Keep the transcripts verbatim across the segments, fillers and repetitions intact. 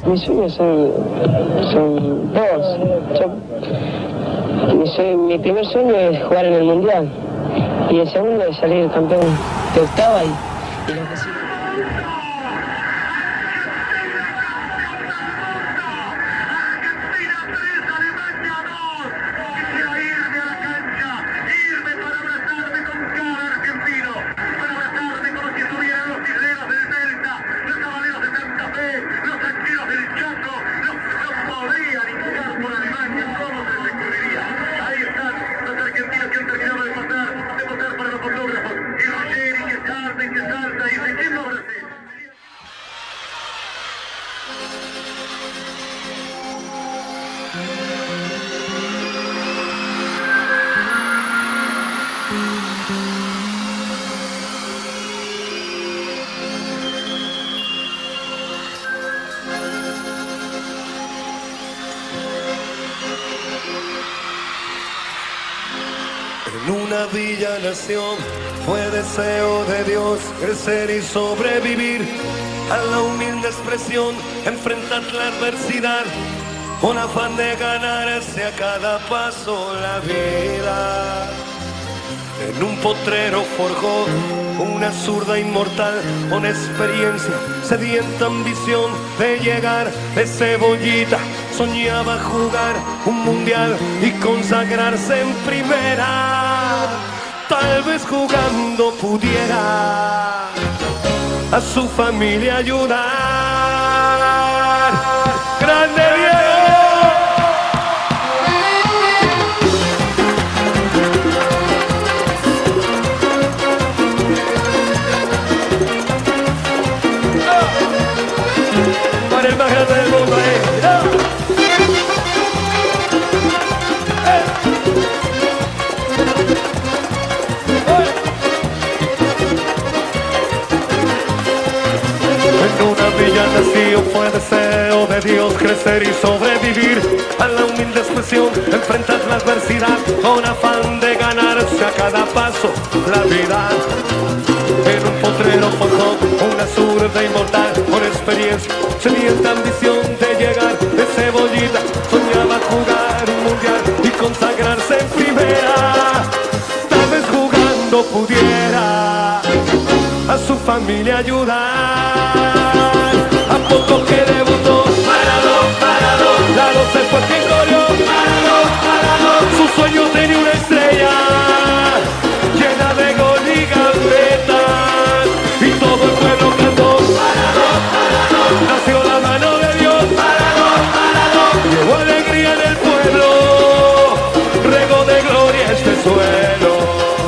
Mis sueños son, son dos. Yo, mi, sueño, mi primer sueño es jugar en el Mundial. Y el segundo es salir campeón de octava y, y lo que sí. En una villa nación fue deseo de Dios crecer y sobrevivir a la humilde expresión, enfrentar la adversidad con afán de ganarse a cada paso la vida. En un potrero forjó una zurda inmortal con experiencia, sedienta ambición de llegar de cebollita. Soñaba jugar un mundial y consagrarse en primera. Tal vez jugando pudiera a su familia ayudar. ¡Grande Diego! Para el más grande del mundo, eh. Nació fue deseo de Dios crecer y sobrevivir a la humilde expresión, enfrentar la adversidad con afán de ganarse a cada paso la vida. En un potrero forjó una zurda inmortal con experiencia, sedienta ambición de llegar de cebollita. Soñaba jugar un mundial y consagrarse en primera. Tal vez jugando pudiera a su familia ayudar. A poco que debutó, parado, parado, la doce fue quien corrió, parado, parado. Su sueño tenía una estrella llena de gol y gambetas, y todo el pueblo cantó, parado, parado. Nació la mano de Dios, parado, parado. Llevó alegría en el pueblo, regó de gloria este suelo.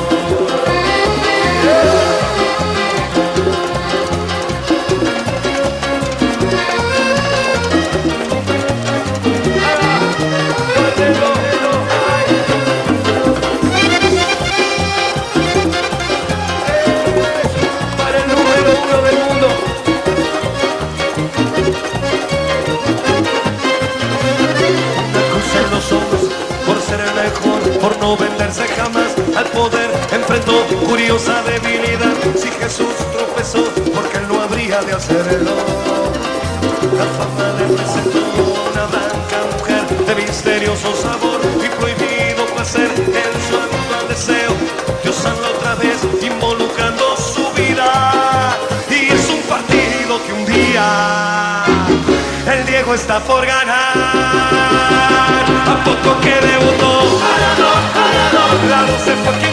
Por no venderse jamás al poder, enfrentó curiosa debilidad. Si Jesús tropezó, porque él no habría de hacerlo. La fama le presentó una blanca mujer de misterioso sabor y prohibido placer en su actual deseo. Dios habla otra vez involucrando su vida, y es un partido que un día el Diego está por ganar. A poco que debutó, parado, parado, la doce fue quien